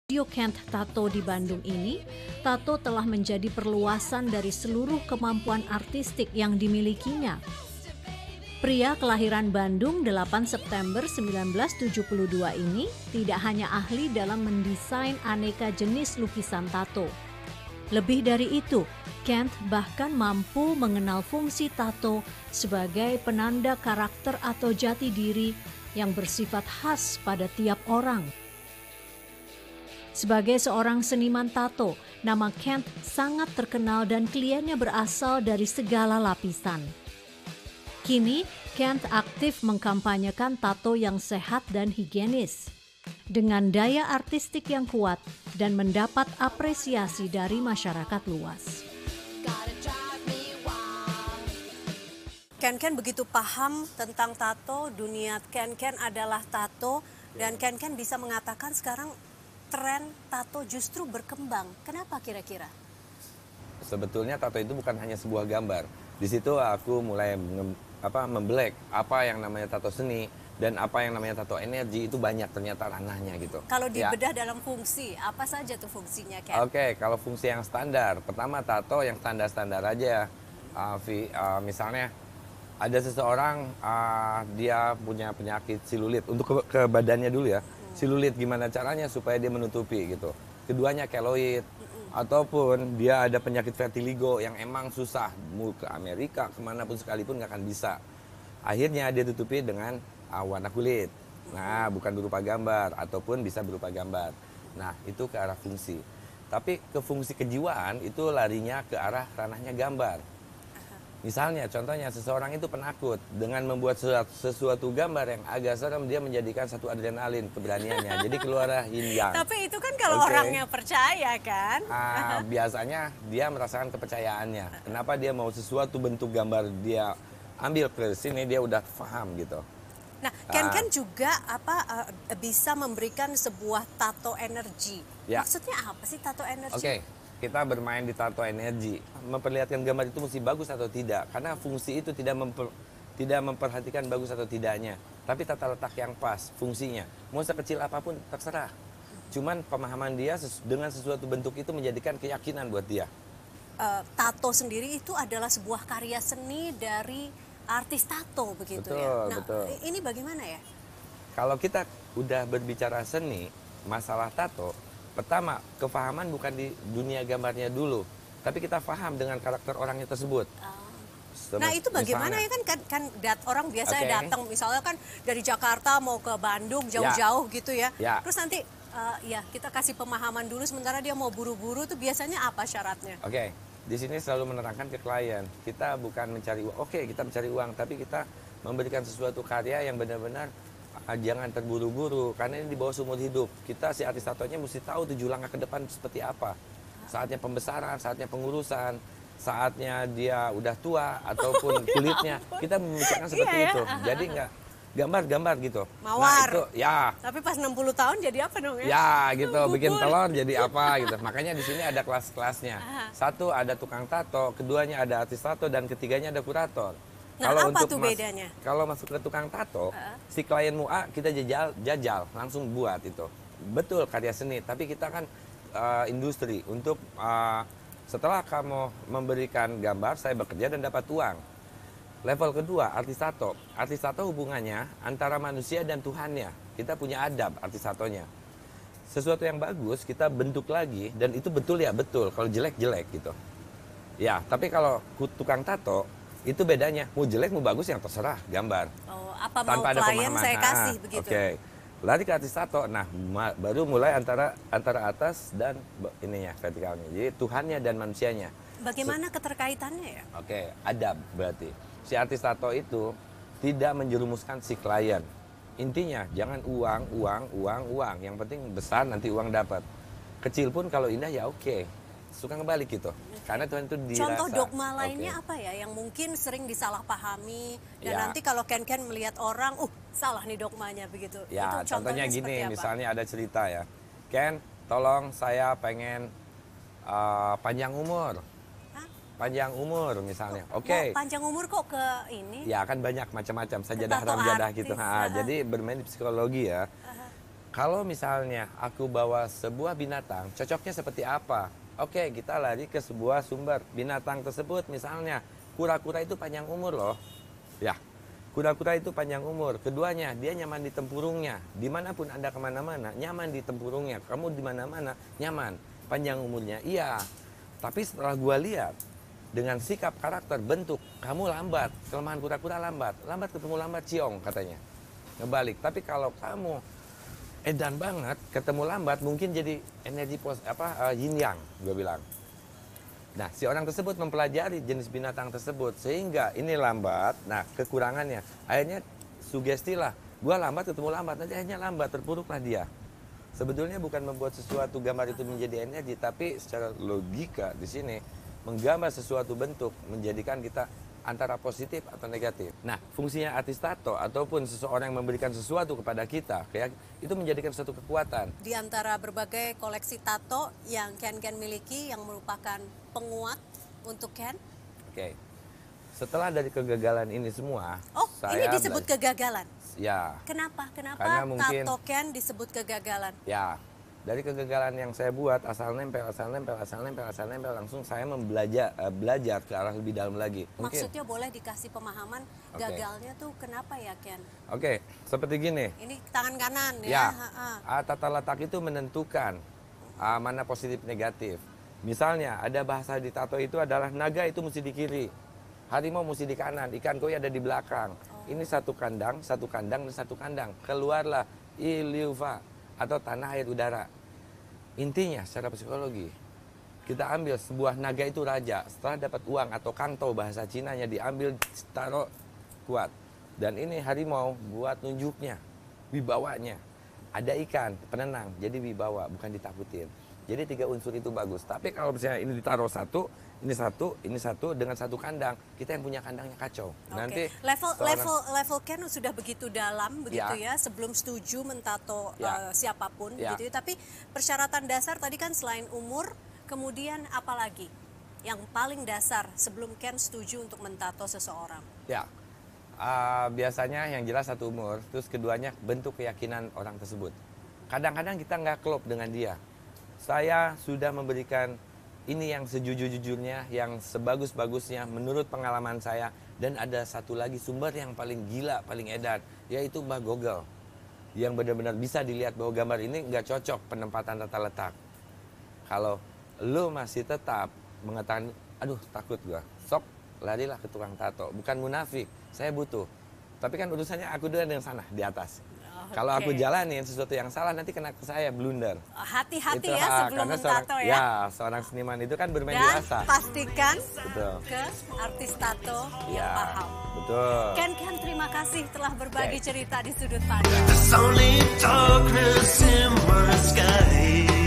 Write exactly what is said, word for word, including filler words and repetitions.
Studio Kent Tato di Bandung ini, tato telah menjadi perluasan dari seluruh kemampuan artistik yang dimilikinya. Pria kelahiran Bandung delapan September seribu sembilan ratus tujuh puluh dua ini tidak hanya ahli dalam mendesain aneka jenis lukisan tato. Lebih dari itu, Kent bahkan mampu mengenal fungsi tato sebagai penanda karakter atau jati diri yang bersifat khas pada tiap orang. Sebagai seorang seniman tato, nama Kent sangat terkenal dan kliennya berasal dari segala lapisan. Kini, Kent aktif mengkampanyekan tato yang sehat dan higienis. Dengan daya artistik yang kuat dan mendapat apresiasi dari masyarakat luas. Ken-Ken begitu paham tentang tato, dunia Ken-Ken adalah tato, dan Ken-Ken bisa mengatakan sekarang tren tato justru berkembang. Kenapa kira-kira? Sebetulnya tato itu bukan hanya sebuah gambar. Di situ aku mulai mem, apa, membelek apa yang namanya tato seni dan apa yang namanya tato energi, itu banyak ternyata ranahnya gitu. Kalau Ya. dibedah dalam fungsi, apa saja tuh fungsinya, Ken? Oke, kalau fungsi yang standar, pertama tato yang standar-standar aja. Uh, vi, uh, misalnya ada seseorang uh, dia punya penyakit silulit, untuk ke, ke badannya dulu ya. Silulit gimana caranya supaya dia menutupi gitu. Keduanya keloid, ataupun dia ada penyakit vitiligo yang emang susah, mau ke Amerika kemanapun sekalipun nggak akan bisa. Akhirnya dia tutupi dengan uh, warna kulit. Nah, bukan berupa gambar, ataupun bisa berupa gambar. Nah, itu ke arah fungsi. Tapi ke fungsi kejiwaan itu larinya ke arah ranahnya gambar. Misalnya, contohnya seseorang itu penakut, dengan membuat sesuatu, sesuatu gambar yang agak serem, dia menjadikan satu adrenalin keberaniannya. Jadi keluar yin yang. Tapi itu kan kalau Oke. orangnya percaya kan? Ah, biasanya dia merasakan kepercayaannya. Kenapa dia mau sesuatu bentuk gambar dia ambil ke sini, dia udah paham gitu. Nah, Ken-Ken juga apa uh, bisa memberikan sebuah tato energi. Ya. Maksudnya apa sih tato energi? Oke, kita bermain di tato energi. Memperlihatkan gambar itu mesti bagus atau tidak. Karena fungsi itu tidak memper, tidak memperhatikan bagus atau tidaknya. Tapi tata letak yang pas, fungsinya. Mau sekecil apapun, terserah. Cuman pemahaman dia ses, dengan sesuatu bentuk itu menjadikan keyakinan buat dia. Uh, tato sendiri itu adalah sebuah karya seni dari artis tato begitu Betul, ya. Nah, betul. ini bagaimana ya? Kalau kita udah berbicara seni, masalah tato, pertama, kefahaman bukan di dunia gambarnya dulu, tapi kita paham dengan karakter orangnya tersebut. Nah, itu bagaimana Misalnya, ya kan, kan, kan dat, orang biasanya Oke. datang misalnya kan dari Jakarta mau ke Bandung jauh-jauh gitu ya. Ya. Terus nanti uh, ya kita kasih pemahaman dulu sementara dia mau buru-buru tuh biasanya apa syaratnya? Oke, di sini selalu menerangkan ke klien, kita bukan mencari uang. Oke, kita mencari uang, tapi kita memberikan sesuatu karya yang benar-benar uh, jangan terburu-buru, karena ini di bawah seumur hidup. Kita si artis tatonya mesti tahu tujuh langkah ke depan seperti apa. Saatnya pembesaran, saatnya pengurusan, saatnya dia udah tua ataupun kulitnya, kita memikirkan seperti Iya ya. itu. Jadi nggak gambar-gambar gitu. Nah Mawar. itu ya. Tapi pas enam puluh tahun jadi apa dong ya? Ya gitu, Bubur. bikin telur jadi apa gitu. Makanya di sini ada kelas-kelasnya. Satu ada tukang tato, keduanya ada artis tato, dan ketiganya ada kurator. Nah, apa tuh bedanya? Kalau masuk ke tukang tato, si klienmu A kita jajal, jajal, langsung buat itu. Betul karya seni, tapi kita kan uh, industri untuk uh, setelah kamu memberikan gambar, saya bekerja dan dapat uang. Level kedua, artis tato. Artis tato hubungannya antara manusia dan Tuhannya. Kita punya adab artis tatonya. Sesuatu yang bagus kita bentuk lagi, dan itu betul ya betul. Kalau jelek jelek gitu. Ya, tapi kalau tukang tato itu bedanya. Mau jelek mau bagus yang terserah gambar. Oh, apa Tanpa mau ada klien pemahaman. saya kasih Ah, begitu. Oke. Lari ke artis tato. Nah, ma- baru mulai antara antara atas dan ininya vertikalnya. Jadi Tuhannya dan manusianya. Bagaimana keterkaitannya ya? Oke, adab berarti. Si artis tato itu tidak menjerumuskan si klien. Intinya jangan uang, uang, uang, uang. Yang penting besar nanti uang dapat. Kecil pun kalau indah ya oke. Suka ngebalik gitu. Karena Tuhan itu dirasa. Contoh dogma lainnya Oke. apa ya yang mungkin sering disalahpahami dan Ya. nanti kalau Ken-Ken melihat orang, uh salah nih dogmanya begitu. Ya, Itu contohnya seperti gini, apa? misalnya ada cerita ya. Ken, tolong saya pengen uh, panjang umur. Hah? Panjang umur misalnya. Mau Oke. panjang umur kok ke ini? Ya kan banyak macam-macam sajadah tato ramjadah artis, gitu. aha. Nah, jadi bermain di psikologi ya. Kalau misalnya aku bawa sebuah binatang, cocoknya seperti apa? Oke, kita lari ke sebuah sumber. Binatang tersebut misalnya, kura-kura itu panjang umur loh. Ya, kura-kura itu panjang umur. Keduanya, dia nyaman di tempurungnya. Dimanapun Anda kemana-mana, nyaman di tempurungnya. Kamu di mana-mana, nyaman. Panjang umurnya, iya. Tapi setelah gua lihat, dengan sikap, karakter, bentuk, kamu lambat. Kelemahan kura-kura lambat. Lambat ketemu lambat, ciong katanya. Ngebalik. Tapi kalau kamu edan banget, ketemu lambat, mungkin jadi energi pos, apa uh, yin yang, gue bilang. Nah, si orang tersebut mempelajari jenis binatang tersebut, sehingga ini lambat. Nah, kekurangannya, akhirnya sugesti lah, gue lambat ketemu lambat, nanti akhirnya lambat, terpuruklah dia. Sebetulnya bukan membuat sesuatu gambar itu menjadi energi, tapi secara logika di sini menggambar sesuatu bentuk menjadikan kita antara positif atau negatif. Nah, fungsinya artis tato ataupun seseorang yang memberikan sesuatu kepada kita, kayak itu menjadikan suatu kekuatan. Di antara berbagai koleksi tato yang Ken Ken miliki yang merupakan penguat untuk Ken. Oke. Setelah dari kegagalan ini semua, oh, saya ini disebut belajar. kegagalan. Ya. Kenapa? Kenapa Karena mungkin, tato Ken disebut kegagalan? Ya. Dari kegagalan yang saya buat, asal nempel, asal nempel, asal nempel, asal nempel, langsung saya membelajar uh, belajar ke arah lebih dalam lagi. Mungkin. Maksudnya boleh dikasih pemahaman okay. gagalnya tuh kenapa ya Ken? Oke, okay. Seperti gini. Ini tangan kanan ya. Ya, uh, tata letak itu menentukan uh, mana positif negatif. Misalnya ada bahasa di tato itu adalah naga itu mesti di kiri, harimau mesti di kanan, ikan koi ada di belakang. Oh. Ini satu kandang, satu kandang, dan satu kandang. Keluarlah Iliuva atau tanah air udara. Intinya secara psikologi, kita ambil sebuah naga itu raja, setelah dapat uang atau kangto bahasa Cinanya diambil, taruh kuat. Dan ini harimau buat nunjuknya, wibawanya. Ada ikan, penenang, jadi wibawa, bukan ditakutin. Jadi tiga unsur itu bagus. Tapi kalau misalnya ini ditaruh satu, ini satu, ini satu dengan satu kandang, kita yang punya kandangnya kacau. Okay. Nanti level seorang, level level Ken sudah begitu dalam begitu ya, ya sebelum setuju mentato ya. uh, siapapun ya. gitu. Tapi persyaratan dasar tadi kan selain umur, kemudian apa lagi yang paling dasar sebelum Ken setuju untuk mentato seseorang? Ya. Uh, biasanya yang jelas satu umur, terus keduanya bentuk keyakinan orang tersebut. Kadang-kadang kita nggak klop dengan dia. Saya sudah memberikan ini yang sejujur-jujurnya, yang sebagus-bagusnya menurut pengalaman saya. Dan ada satu lagi sumber yang paling gila, paling edan, yaitu Mbah Google. Yang benar-benar bisa dilihat bahwa gambar ini nggak cocok penempatan tata letak. Kalau lo masih tetap mengatakan, aduh takut gua, sok larilah ke tukang tato. Bukan munafik, saya butuh. Tapi kan urusannya aku dulu yang sana, di atas. Okay. Kalau aku jalanin sesuatu yang salah, nanti kena ke saya, blunder. Hati-hati ya sebelum mentato ya. Ya, seorang seniman itu kan bermain dan di rasa. Pastikan betul. ke artis tato ya, yang paham. Betul. Ken Ken, terima kasih telah berbagi okay. cerita di Sudut Pandang.